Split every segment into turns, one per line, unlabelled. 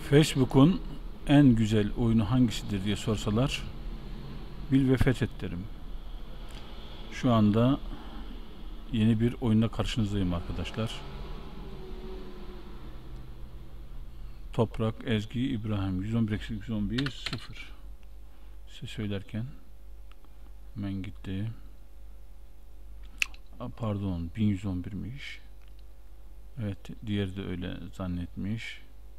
Facebook'un en güzel oyunu hangisidir diye sorsalar bil ve fethet derim. Şu anda yeni bir oyunda karşınızdayım arkadaşlar. Toprak, Ezgi, İbrahim 111-111 0 size söylerken hemen gitti. Pardon, 1111'miş. Evet, diğeri de öyle zannetmiş.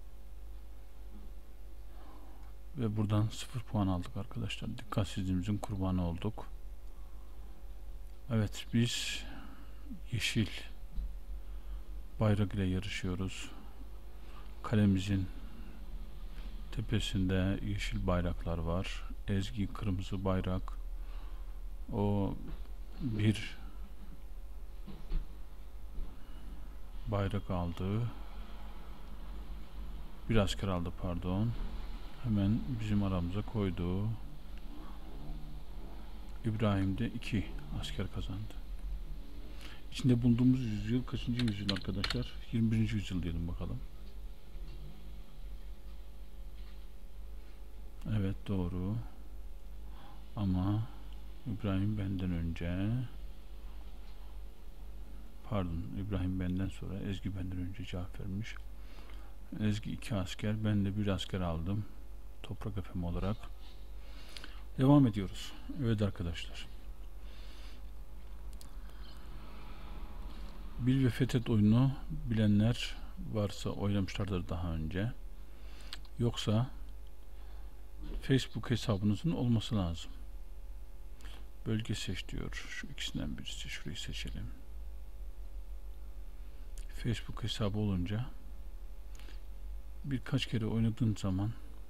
Ve buradan 0 puan aldık arkadaşlar. Dikkatsizliğimizin kurbanı olduk. Evet, biz yeşil bayrak ile yarışıyoruz. Kalemizin tepesinde yeşil bayraklar var. Ezgi kırmızı bayrak. O bir bayrak aldı. Bir asker aldı pardon. Hemen bizim aramıza koydu. İbrahim de 2 asker kazandı. İçinde bulunduğumuz yüzyıl kaçıncı yüzyıl arkadaşlar? 21. yüzyıl diyelim bakalım. Evet doğru. Ama İbrahim benden önce, pardon, İbrahim benden sonra, Ezgi benden önce cevap vermiş. Ezgi 2 asker, ben de 1 asker aldım. Toprak efem olarak. Devam ediyoruz. Evet arkadaşlar. Bil ve fethet oyunu bilenler varsa oynamışlardır daha önce. Yoksa Facebook hesabınızın olması lazım. Bölge seç diyor. Şu ikisinden birisi. Şurayı seçelim. Facebook hesabı olunca birkaç kere oynadığın zaman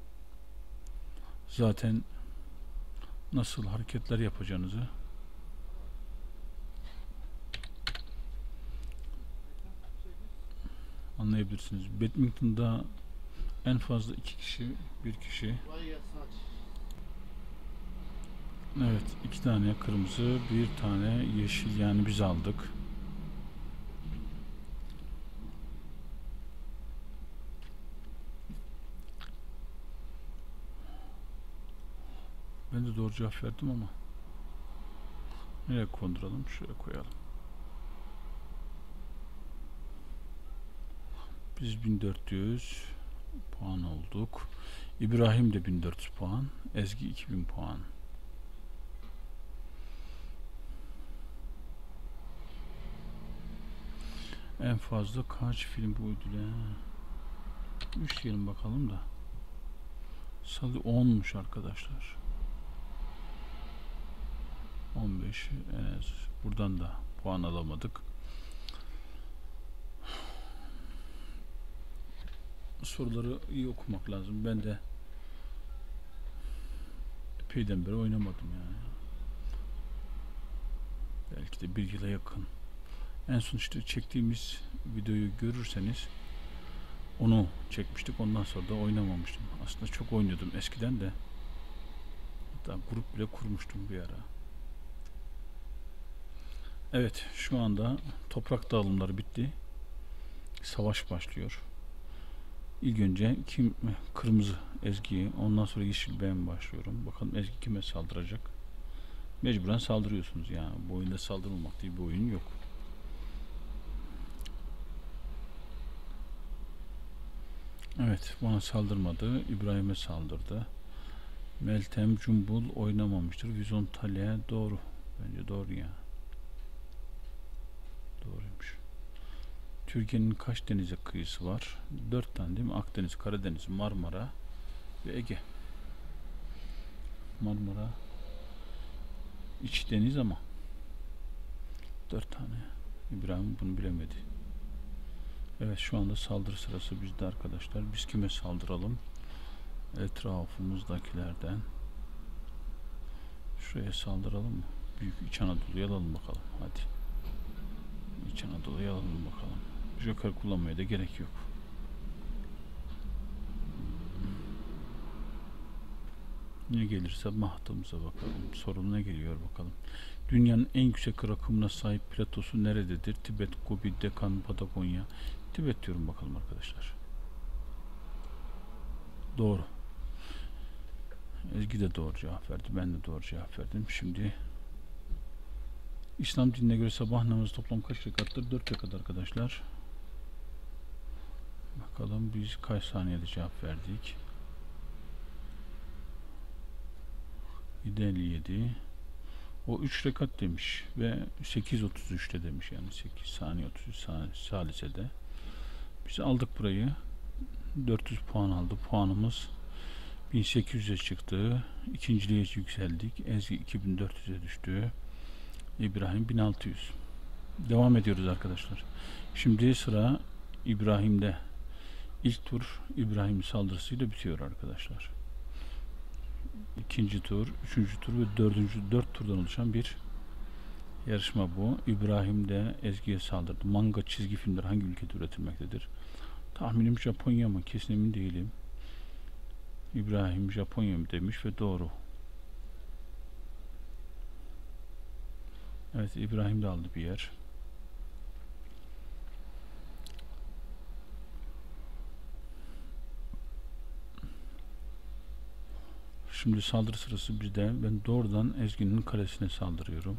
zaten nasıl hareketler yapacağınızı anlayabilirsiniz. Badminton'da en fazla 2 kişi, 1 kişi. Evet, 2 tane kırmızı, 1 tane yeşil, yani biz aldık. Ben de doğru cevap verdim ama nereye konduralım? Şuraya koyalım. Biz 1400 puan olduk. İbrahim de 1400 puan. Ezgi 2000 puan. En fazla kaç film bu ödüle? 3 diyelim bakalım da. Salı 10'muş arkadaşlar. 15 en az. Buradan da puan alamadık. Soruları iyi okumak lazım. Ben de epeyden beri oynamadım yani. Belki de 1 yıla yakın. En son işte çektiğimiz videoyu görürseniz onu çekmiştik. Ondan sonra da oynamamıştım. Aslında çok oynuyordum eskiden de. Hatta grup bile kurmuştum bir ara. Evet, şu anda toprak dağılımları bitti. Savaş başlıyor. İlk önce kim? Kırmızı Ezgi'yi, ondan sonra yeşil ben başlıyorum. Bakalım Ezgi kime saldıracak? Mecburen saldırıyorsunuz yani. Bu oyunda saldırılmak diye bir oyun yok. Evet, bana saldırmadı. İbrahim'e saldırdı. Meltem Cumbul oynamamıştır. Vizon Talya doğru. Bence doğru ya. Doğruymuş. Türkiye'nin kaç denize kıyısı var? 4 tane değil mi? Akdeniz, Karadeniz, Marmara ve Ege. Marmara iç deniz ama 4 tane. İbrahim bunu bilemedi. Evet, şu anda saldırı sırası bizde arkadaşlar. Biz kime saldıralım? Etrafımızdakilerden. Şuraya saldıralım mı? Büyük İç Anadolu'yu alalım bakalım. Hadi. İç Anadolu'yu alalım bakalım. Joker kullanmaya da gerek yok. Ne gelirse mahdımıza bakalım. Sorun ne geliyor bakalım. Dünyanın en yüksek rakımına sahip platosu nerededir? Tibet, Gobi, Dekan, Patagonya. Tibet diyorum bakalım arkadaşlar. Doğru. Ezgi de doğru cevap verdi. Ben de doğru cevap verdim. Şimdi İslam dinine göre sabah namazı toplam kaç rekattır? 4 rekat arkadaşlar. Bakalım biz kaç saniyede cevap verdik? 7:57. O 3 rekat demiş ve 8:33'te demiş, yani 8 saniye 33 saniye salisede. Biz aldık burayı. 400 puan aldı. Puanımız 1800'e çıktı. İkinciliğe yükseldik. Ezgi 2400'e düştü. İbrahim 1600. Devam ediyoruz arkadaşlar. Şimdi sıra İbrahim'de. İlk tur İbrahim saldırısıyla bitiyor arkadaşlar. İkinci tur, üçüncü tur ve dört turdan oluşan bir yarışma bu. İbrahim de Ezgi'ye saldırdı. Manga çizgi filmler hangi ülkede üretilmektedir? Tahminim Japonya mı? Kesin emin değilim. İbrahim Japonya mı demiş ve doğru. Evet, İbrahim de aldı bir yer. Şimdi saldırı sırası bizde. Ben doğrudan Ezgi'nin kalesine saldırıyorum.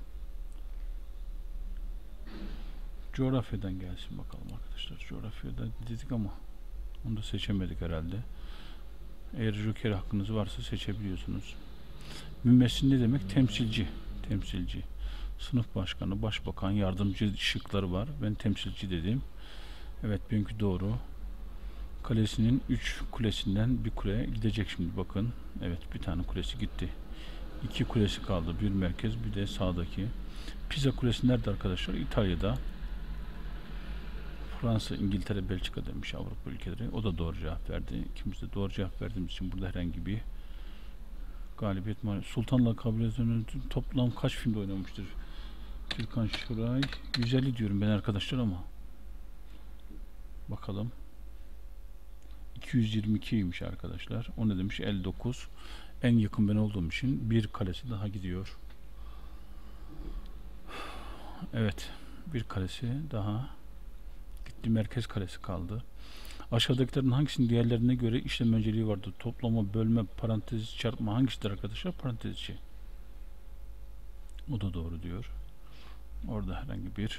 Coğrafyadan gelsin bakalım arkadaşlar. Coğrafyada dedik ama onu da seçemedik herhalde. Eğer joker hakkınız varsa seçebiliyorsunuz. Mümessil ne demek? Temsilci. Temsilci. Sınıf başkanı, başbakan, yardımcı şıkları var. Ben temsilci dedim. Evet, benimki doğru. Kalesinin 3 kulesinden bir kule gidecek şimdi, bakın. Evet, bir tane kulesi gitti. 2 kulesi kaldı. Bir merkez, bir de sağdaki. Pisa Kulesi nerede arkadaşlar? İtalya'da. Fransa, İngiltere, Belçika demiş, Avrupa ülkeleri. O da doğru cevap verdi. İkimiz de doğru cevap verdiğimiz için burada herhangi bir galibiyet var. Sultan'la Kabile'den toplam kaç filmde oynamıştır? Türkan Şoray 150 diyorum ben arkadaşlar ama bakalım. 222'ymiş arkadaşlar. O ne demiş? 59. En yakın ben olduğum için bir kalesi daha gidiyor. Evet. Bir kalesi daha gitti. Merkez kalesi kaldı. Aşağıdakilerin hangisinin diğerlerine göre işlem önceliği vardır? Toplama, bölme, parantez, çarpma hangisidir arkadaşlar? Parantez içi. O da doğru diyor. Orada herhangi bir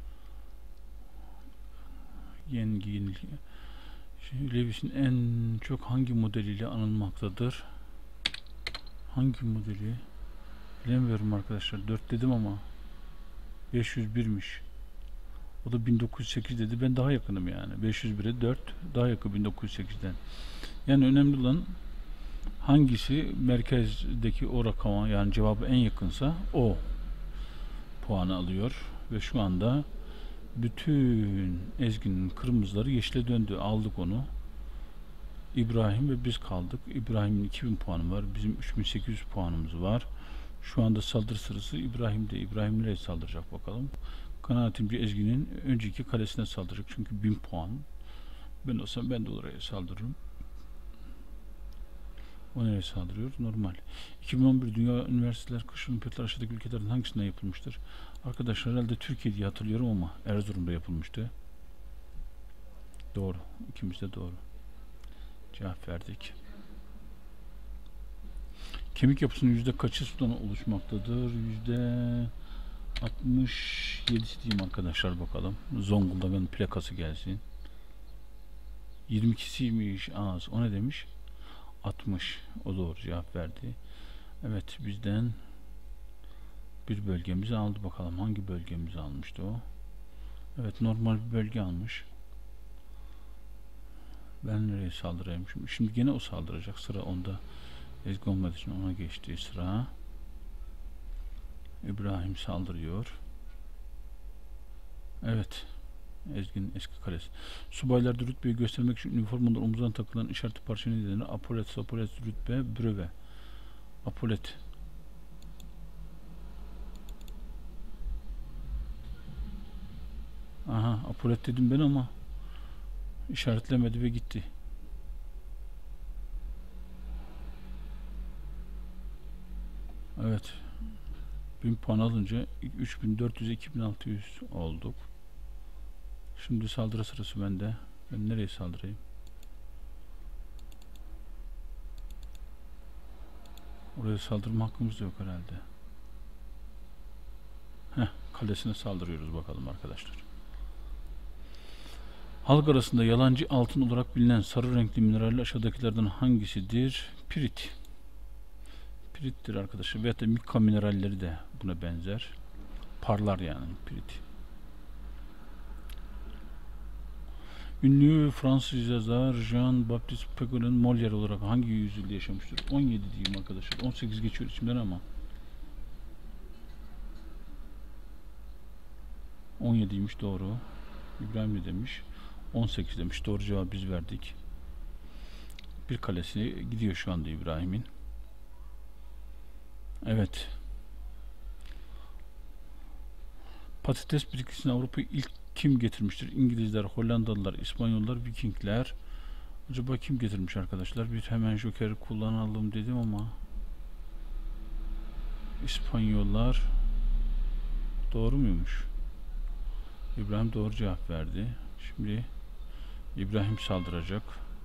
yenilgi. Lewis'in en çok hangi modeliyle anılmaktadır? Hangi modeli? Bilemiyorum arkadaşlar. 4 dedim ama 501'miş. O da 1908 dedi. Ben daha yakınım yani. 501'e 4 daha yakın 1908'den. Yani önemli olan hangisi merkezdeki o rakama, yani cevabı en yakınsa o puanı alıyor. Ve şu anda bütün Ezgi'nin kırmızıları yeşile döndü. Aldık onu. İbrahim ve biz kaldık. İbrahim'in 2000 puanı var. Bizim 3800 puanımız var. Şu anda saldırı sırası İbrahim'de. İbrahim nereye saldıracak bakalım. Kanaatimce Ezgi'nin önceki kalesine saldıracak. Çünkü 1000 puan. Ben olsam ben de oraya saldırırım. O nereye saldırıyor? Normal. 2011 Dünya Üniversiteler Kış Olimpiyatları aşağıdaki ülkelerin hangisinde yapılmıştır? Arkadaşlar herhalde Türkiye diye hatırlıyorum ama Erzurum'da yapılmıştı. Doğru. İkimiz de doğru cevap verdik. Kemik yapısının yüzde kaçı sudan oluşmaktadır? %67 diyeyim arkadaşlar bakalım. Zonguldak'ın plakası gelsin. 22'siymiş az. O ne demiş? 60. O doğru cevap verdi. Evet, bizden bir bölgemizi aldı bakalım. Hangi bölgemizi almıştı o? Evet, normal bir bölge almış. Ben nereye saldırayım? Şimdi gene o saldıracak. Sıra onda. Ezgi olmadığı için ona geçti sıra. İbrahim saldırıyor. Evet. Ezgi'nin eski kalesi. Subaylarda rütbeyi göstermek için üniformalar omuzdan takılan işaretli parça ne denir? Apolet, sapolet, rütbe, breve. Apolet. Aha, apolet dedim ben ama işaretlemedi ve gitti. Evet. 1000 puan alınca 3400'e 2600 olduk. Şimdi saldırı sırası bende. Ben nereye saldırayım? Oraya saldırma hakkımız da yok herhalde. Kalesine saldırıyoruz bakalım arkadaşlar. Halk arasında yalancı altın olarak bilinen sarı renkli mineral aşağıdakilerden hangisidir? Pirit. Pirittir arkadaşlar. Veyahut da mikka mineralleri de buna benzer. Parlar yani pirit. Ünlü Fransız yazar Jean-Baptiste Pegolin Molière olarak hangi yüzyılda yaşamıştır? 17 diyeyim arkadaşlar. 18 geçiyor içimden ama. 17'ymiş doğru. İbrahim ne demiş? 18 demiş. Doğru cevabı biz verdik. Bir kalesi gidiyor şu anda İbrahim'in. Evet. Patates bitkisini Avrupa'ya ilk kim getirmiştir? İngilizler, Hollandalılar, İspanyollar, Vikingler. Acaba kim getirmiş arkadaşlar? Bir hemen joker kullanalım dedim ama İspanyollar doğru muymuş? İbrahim doğru cevap verdi. Şimdi İbrahim saldıracak.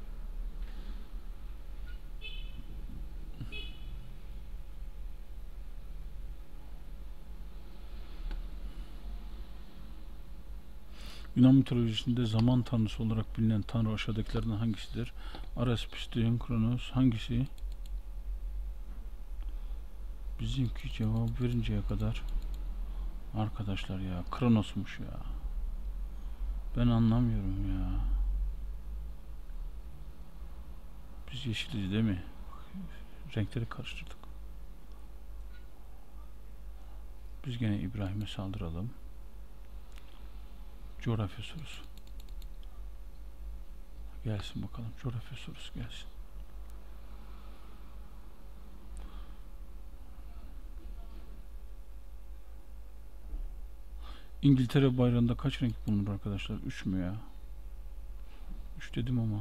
Yunan mitolojisinde zaman tanrısı olarak bilinen tanrı aşağıdakilerden hangisidir? Ares, Piston, Kronos hangisi? Bizimki cevap verinceye kadar arkadaşlar ya Kronos'muş ya. Ben anlamıyorum ya. Biz yeşiliz değil mi? Renkleri karıştırdık. Biz gene İbrahim'e saldıralım. Coğrafya sorusu. Gelsin bakalım. Coğrafya sorusu gelsin. İngiltere bayrağında kaç renk bulunur arkadaşlar? 3 mü ya? 3 dedim ama.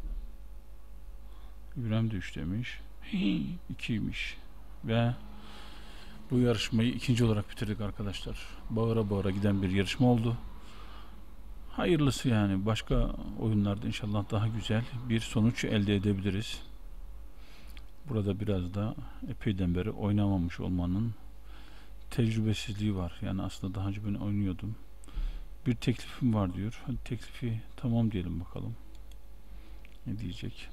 İbrahim de 3 demiş. 2'ymiş. Ve bu yarışmayı ikinci olarak bitirdik arkadaşlar. Bağıra bağıra giden bir yarışma oldu. Hayırlısı yani. Başka oyunlarda inşallah daha güzel bir sonuç elde edebiliriz. Burada biraz da epeyden beri oynamamış olmanın tecrübesizliği var. Yani aslında daha önce ben oynuyordum. Bir teklifim var diyor. Hadi teklifi tamam diyelim bakalım. Ne diyecek?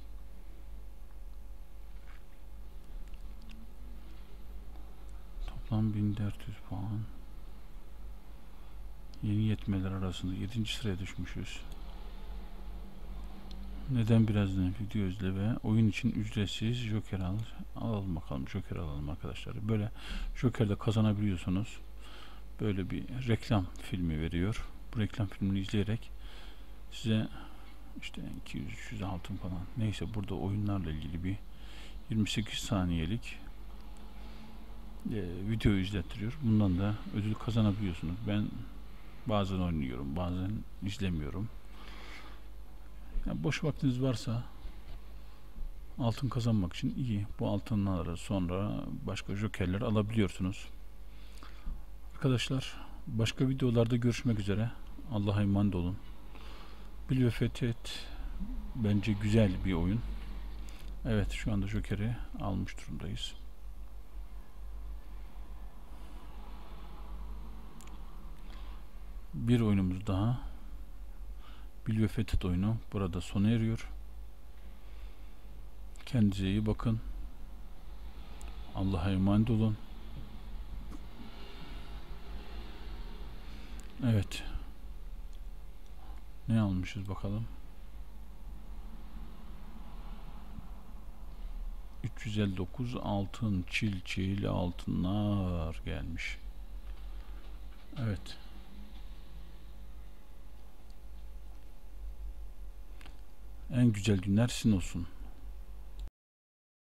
Toplam 1400 puan. Yeni yetmeler arasında 7. sıraya düşmüşüz. Neden birazdan video izle ve oyun için ücretsiz joker alalım bakalım. Joker alalım arkadaşlar. Böyle jokerde kazanabiliyorsunuz. Böyle bir reklam filmi veriyor. Bu reklam filmini izleyerek size işte 200-300 altın falan neyse burada oyunlarla ilgili bir 28 saniyelik video izlettiriyor. Bundan da ödül kazanabiliyorsunuz. Ben bazen oynuyorum, bazen izlemiyorum. Yani boş vaktiniz varsa altın kazanmak için iyi. Bu altınları sonra başka jokerler alabiliyorsunuz. Arkadaşlar başka videolarda görüşmek üzere. Allah'a emanet olun. Bil ve Fethet bence güzel bir oyun. Evet şu anda jokeri almış durumdayız. Bir oyunumuz daha. Bil ve Fethet oyunu burada sona eriyor. Kendinize iyi bakın. Allah'a emanet olun. Evet. Ne almışız bakalım. 359 altın, çil altınlar gelmiş. Evet. En güzel günler sizin olsun.